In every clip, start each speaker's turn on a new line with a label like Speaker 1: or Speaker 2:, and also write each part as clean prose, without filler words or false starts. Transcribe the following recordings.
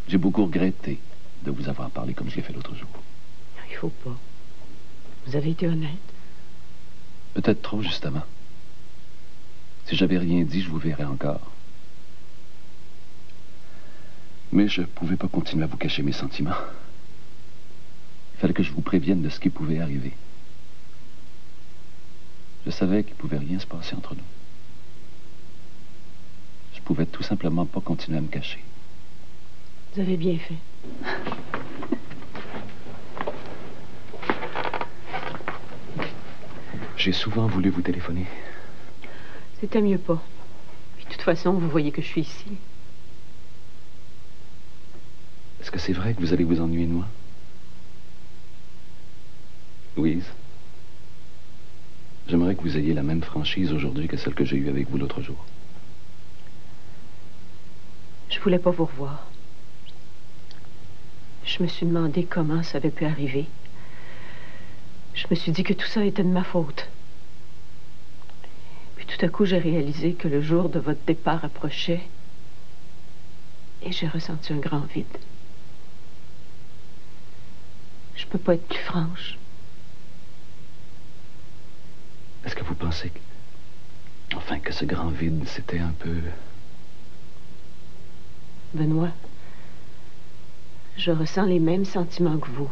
Speaker 1: J'ai beaucoup regretté de vous avoir parlé comme je l'ai fait l'autre jour.
Speaker 2: Il faut pas. Vous avez été honnête.
Speaker 1: Peut-être trop, justement. Si j'avais rien dit, je vous verrais encore. Mais je pouvais pas continuer à vous cacher mes sentiments. Il fallait que je vous prévienne de ce qui pouvait arriver. Je savais qu'il pouvait rien se passer entre nous. Je pouvais tout simplement pas continuer à me cacher.
Speaker 2: Vous avez bien fait.
Speaker 1: J'ai souvent voulu vous téléphoner.
Speaker 2: C'était mieux pas. Puis, de toute façon, vous voyez que je suis ici.
Speaker 1: Est-ce que c'est vrai que vous allez vous ennuyer de moi? Louise, j'aimerais que vous ayez la même franchise aujourd'hui que celle que j'ai eue avec vous l'autre jour.
Speaker 2: Je voulais pas vous revoir. Je me suis demandé comment ça avait pu arriver. Je me suis dit que tout ça était de ma faute. Puis tout à coup, j'ai réalisé que le jour de votre départ approchait et j'ai ressenti un grand vide. Je peux pas être plus franche.
Speaker 1: Est-ce que vous pensez que... Enfin, que ce grand vide, c'était un peu...
Speaker 2: Benoît, je ressens les mêmes sentiments que vous.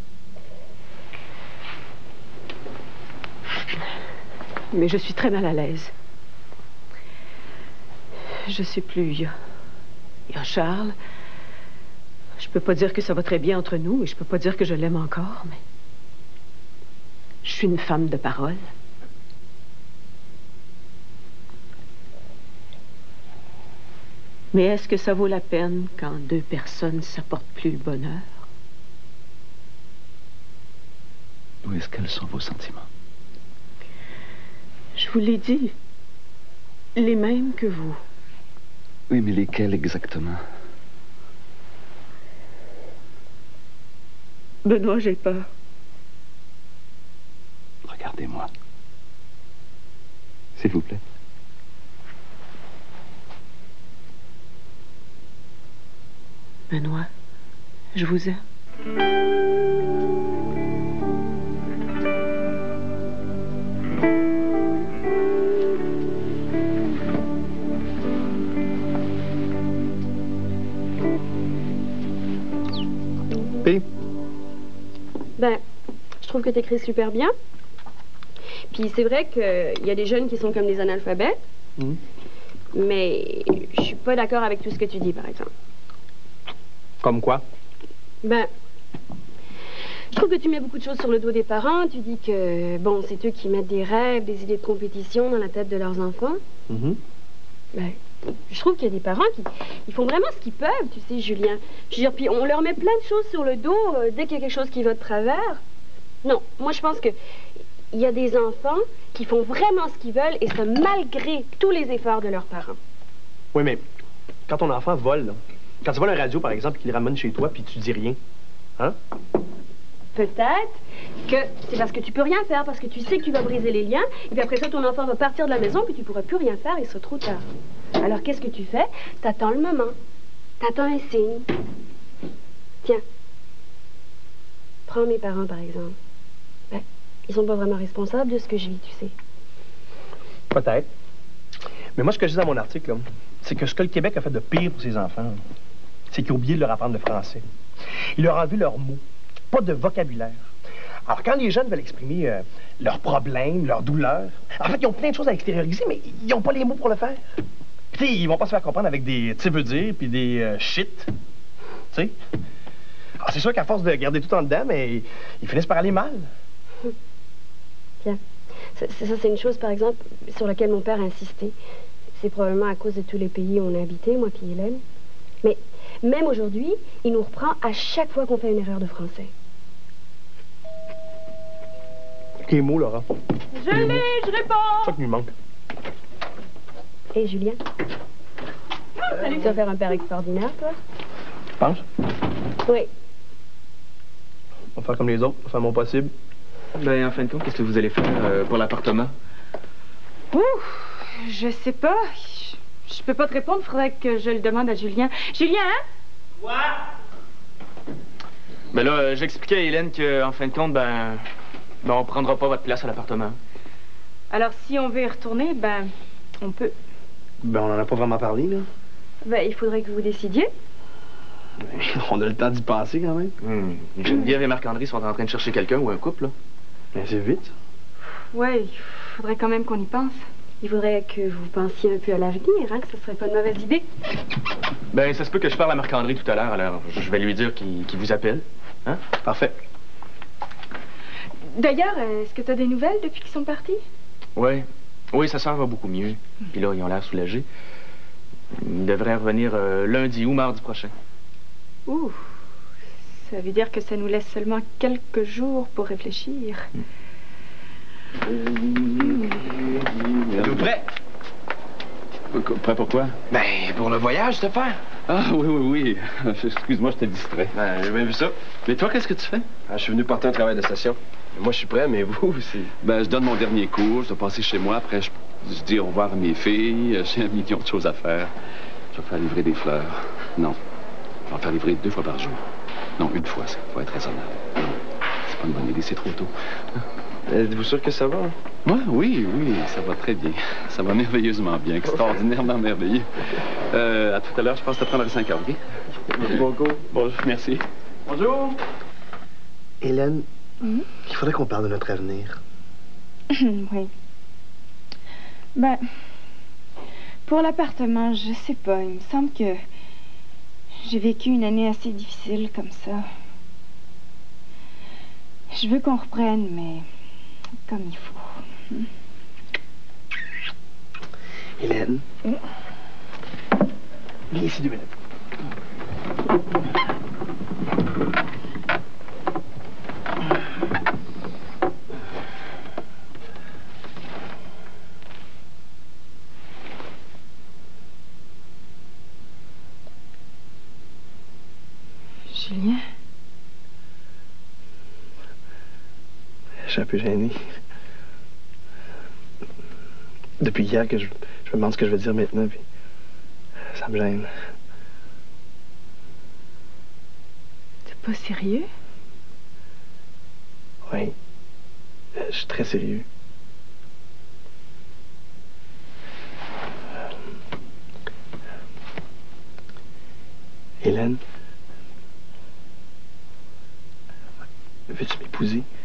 Speaker 2: Mais je suis très mal à l'aise. Je sais plus, il y a Charles. Je peux pas dire que ça va très bien entre nous et je peux pas dire que je l'aime encore, mais... Je suis une femme de parole. Mais est-ce que ça vaut la peine quand deux personnes s'apportent plus le bonheur?
Speaker 1: Où est-ce quels sont vos sentiments?
Speaker 2: Je vous l'ai dit. Les mêmes que vous.
Speaker 1: Oui, mais lesquels exactement?
Speaker 2: Benoît, j'ai peur.
Speaker 1: Regardez-moi. S'il vous plaît.
Speaker 2: Benoît, je vous aime.
Speaker 3: P.
Speaker 4: Ben, je trouve que tu écris super bien. Puis c'est vrai qu'il y a des jeunes qui sont comme des analphabètes. Mais je suis pas d'accord avec tout ce que tu dis, par exemple.
Speaker 3: Comme quoi?
Speaker 4: Ben, je trouve que tu mets beaucoup de choses sur le dos des parents. Tu dis que, bon, c'est eux qui mettent des rêves, des idées de compétition dans la tête de leurs enfants. Ben, je trouve qu'il y a des parents qui ils font vraiment ce qu'ils peuvent, tu sais, Julien. Je veux dire, puis on leur met plein de choses sur le dos dès qu'il y a quelque chose qui va de travers. Non, moi, je pense que il y a des enfants qui font vraiment ce qu'ils veulent et ça malgré tous les efforts de leurs parents.
Speaker 3: Oui, mais quand ton enfant vole, là, quand tu voles un radio, par exemple, qu'il le ramène chez toi, puis tu dis rien, hein?
Speaker 4: Peut-être que c'est parce que tu peux rien faire, parce que tu sais que tu vas briser les liens, et puis après ça, ton enfant va partir de la maison, puis tu pourras plus rien faire, et il sera trop tard. Alors, qu'est-ce que tu fais? T'attends le moment. T'attends un signe. Tiens. Prends mes parents, par exemple. Ben, ils sont pas vraiment responsables de ce que je vis, tu sais.
Speaker 3: Peut-être. Mais moi, ce que je dis dans mon article, là, c'est que ce que le Québec a fait de pire pour ses enfants, c'est qu'il a oublié de leur apprendre le français. Il leur a enlevé leurs mots. Pas de vocabulaire. Alors, quand les jeunes veulent exprimer leurs problèmes, leurs douleurs, en fait, ils ont plein de choses à extérioriser, mais ils n'ont pas les mots pour le faire. Puis, tu sais, ils vont pas se faire comprendre avec des tu veux dire, puis des shit. Tu sais? Alors, c'est sûr qu'à force de garder tout en dedans, mais ils finissent par aller mal.
Speaker 4: Tiens, ça c'est une chose, par exemple, sur laquelle mon père a insisté. C'est probablement à cause de tous les pays où on a habité, moi puis Hélène. Mais même aujourd'hui, il nous reprend à chaque fois qu'on fait une erreur de français.
Speaker 3: Les mots, Laura.
Speaker 4: Je l'ai, je réponds!
Speaker 3: C'est ça qui lui manque.
Speaker 4: Hé, Julien. Salut. Tu vas faire un père extraordinaire, toi?
Speaker 3: Tu penses?
Speaker 4: Oui.
Speaker 3: On va faire comme les autres, on va faire mon possible.
Speaker 5: Ben, en fin de compte, qu'est-ce que vous allez faire pour l'appartement?
Speaker 6: Je sais pas. Je peux pas te répondre, faudrait que je le demande à Julien. Julien, hein?
Speaker 5: Ben là, j'expliquais à Hélène qu'en fin de compte, ben on prendra pas votre place à l'appartement.
Speaker 6: Alors, si on veut y retourner, ben, on peut.
Speaker 3: Ben, on en a pas vraiment parlé, là.
Speaker 6: Ben, il faudrait que vous décidiez.
Speaker 3: Ben, on a le temps d'y penser, quand même.
Speaker 5: Geneviève et Marc-André sont en train de chercher quelqu'un ou un couple, là.
Speaker 3: Ben, c'est vite.
Speaker 6: Ouais, il faudrait quand même qu'on y pense.
Speaker 4: Il faudrait que vous pensiez un peu à l'avenir, hein, que ce serait pas une mauvaise idée.
Speaker 5: Ben, ça se peut que je parle à Marc-André tout à l'heure, alors je vais lui dire qu'il vous appelle. Hein?
Speaker 3: Parfait.
Speaker 6: D'ailleurs, est-ce que tu as des nouvelles depuis qu'ils sont partis?
Speaker 5: Oui, sa sœur va beaucoup mieux. Puis là, ils ont l'air soulagés. Ils devraient revenir lundi ou mardi prochain.
Speaker 6: Ouh, ça veut dire que ça nous laisse seulement quelques jours pour réfléchir.
Speaker 3: Êtes-vous prêts?
Speaker 1: Prêt pour quoi?
Speaker 3: Ben, pour le voyage, Stéphane.
Speaker 1: Ah, oui. Excuse-moi, je t'ai distrait.
Speaker 3: Ben, j'ai bien vu ça.
Speaker 1: Mais toi, qu'est-ce que tu fais?
Speaker 3: Je suis venu porter un travail de station. Moi, je suis prêt, mais vous, c'est...
Speaker 1: Ben, je donne mon dernier cours, je dois passer chez moi. Après, je dis au revoir à mes filles. J'ai un million de choses à faire. Je vais faire livrer des fleurs. Non. Je vais en faire livrer 2 fois par jour. Non, 1 fois, ça. Faut être raisonnable. Non, c'est pas une bonne idée, c'est trop tôt.
Speaker 3: Êtes-vous sûr que ça va?
Speaker 1: Moi, oui, ça va très bien. Ça va merveilleusement bien, extraordinairement merveilleux. À tout à l'heure, je pense te prendre à 5 heures, OK?
Speaker 3: Merci beaucoup.
Speaker 1: Bon, merci.
Speaker 3: Bonjour. Hélène, il faudrait qu'on parle de notre avenir.
Speaker 6: Oui. Ben, pour l'appartement, je sais pas. Il me semble que j'ai vécu une année assez difficile comme ça. Je veux qu'on reprenne, mais comme il faut.
Speaker 3: Hélène? Viens ici 2 minutes.
Speaker 6: Julien?
Speaker 3: Je suis un peu gêné. Depuis hier que je me demande ce que je vais dire maintenant, puis ça me gêne.
Speaker 6: T'es pas sérieux?
Speaker 3: Oui. Je suis très sérieux. Hélène? Veux-tu m'épouser?